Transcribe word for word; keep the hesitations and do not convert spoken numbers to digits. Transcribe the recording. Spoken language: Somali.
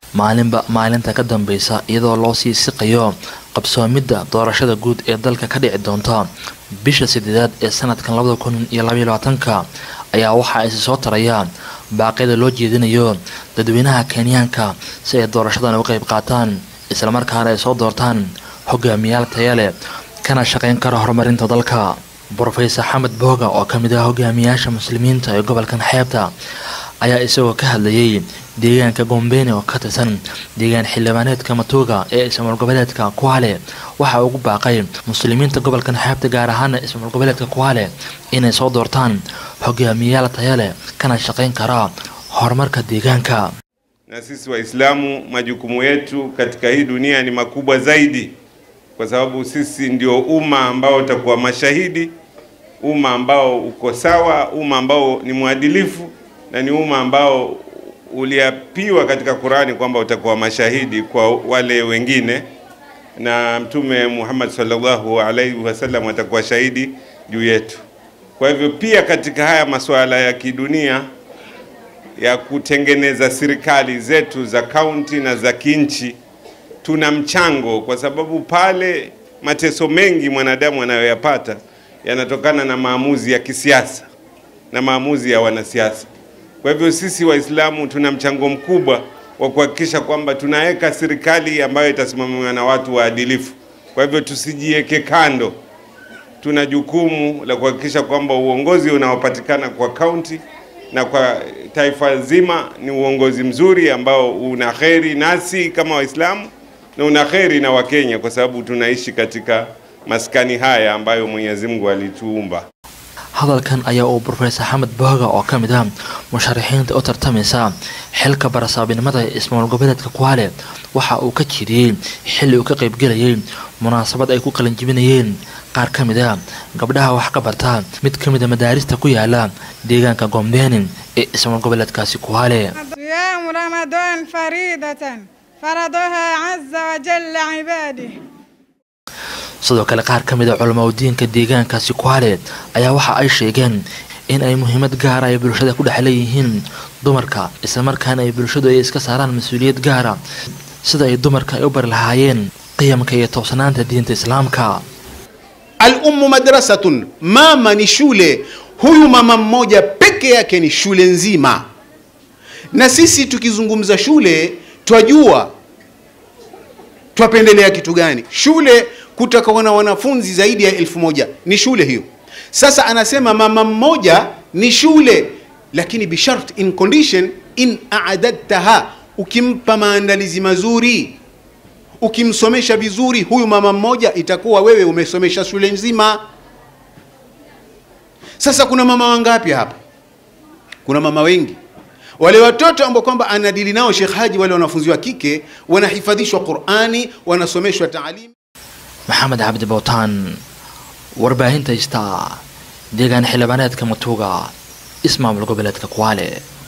maalinba maalinta ka dambaysa iyadoo loo sii siqayo qabsoomidda doorashada guud ee dalka ka dhici doonta bisha sideedaad ee sanadkan labada kun iyo laba iyo labaatanka ayaa waxa ay soo tarayaan baaqyada loo jeedinayo dadweynaha Kenyaanka si ay doorashadan uga qayb qaataan isla markaana ay soo doortaan hogaamiyaal tayo leh kana shaqeyn kara horumarinta dalka. Professor Ahmed Boga oo kamid ah hogaamiyaasha muslimiinta ee gobolkan xeebta ayaa isagoo ka hadlayay deegaanka Gombeni oo ka tirsan deegaan xildhibaaneedka Matuga ee ismaal goboleedka Kwale waxa uu baaqay muslimiinta gobolkan xeebta gaar ahaan ismaal goboleedka Kwale inay soo doortaan hogaamiyaal tayo leh kana shaqeyn kara horumarka deegaanka. Na sisi Waislamu majukumu yetu katika hii dunia ni makubwa zaidi, kwa sababu sisi ndio umma ambao utakuwa mashahidi, umma ambao uko sawa, umma ambao ni mwadilifu, na ni umma ambao uliapiwa katika Qur'ani kwamba utakuwa mashahidi kwa wale wengine, na Mtume Muhammad sallallahu alaihi wasallam atakuwa shahidi juu yetu. Kwa hivyo pia katika haya masuala ya kidunia ya kutengeneza serikali zetu za kaunti na za kinchi tuna mchango, kwa sababu pale mateso mengi mwanadamu anayoyapata yanatokana na maamuzi ya kisiasa na maamuzi ya wanasiasa. Kwa hivyo sisi Waislamu tuna mchango mkubwa wa kuhakikisha kwamba tunaweka serikali ambayo itasimamiwa na watu waadilifu. Kwa hivyo tusijiweke kando. Tuna jukumu la kuhakikisha kwamba uongozi unaopatikana kwa kaunti na kwa taifa zima ni uongozi mzuri ambao una kheri nasi kama Waislamu na una kheri na Wakenya, kwa sababu tunaishi katika maskani haya ambayo Mwenyezi Mungu alituumba. hadalkan ayaa uu Professor Ahmed Boga oo kamid ah musharaxiinta u tartamaysa xilka barasaabinimada ismaal goboleedka Kwale waxa uu ka jiriyay xilli uu ka qayb galayay munaasabad ay ku qalin jibinayeen qaar kamid ah gabdhaha wax ka barta mid kamid ah madaarista ku yaala deegaanka Gombeni ee ismaal goboleedkaasi Kwale. صيام رمضان فريضة فرضها عز وجل عباده. sidoo kale qaar kamid ah culimada diinka deegaankaasi Kwale ayaa waxa ay sheegeen in ay muhiimad gaar ah ay bulshada ku dhaxleeyeen dumarka isla markaana ay bulshadu ay iska saaraan mas'uuliyad gaar ah sida ay dumarka ay u bar lahaayeen qiyamka iyo toosnaanta diinta Islaamka. Al-ummu madrasatun, mama ni shule. Huyu mama mmoja peke yake ni shule nzima. Na sisi tukizungumza shule twajua twapendelea kitu gani. Shule kutakuwa na wanafunzi zaidi ya elfu moja ni shule hiyo. Sasa anasema mama mmoja ni shule, lakini bishart, in condition, in a'adadtaha, ukimpa maandalizi mazuri, ukimsomesha vizuri huyu mama mmoja, itakuwa wewe umesomesha shule nzima. Sasa kuna mama wangapi hapa? Kuna mama wengi. Wale watoto ambao kwamba anadili nao Sheikh Haji, wale wanafunzi wa kike wanahifadhishwa Qur'ani, wanasomeshwa taalim. Mohamed Abdi Boutan, warbaahinta Star, deegaan xildhibaaneedka Matuga, ismaamul goboleedka Kwale.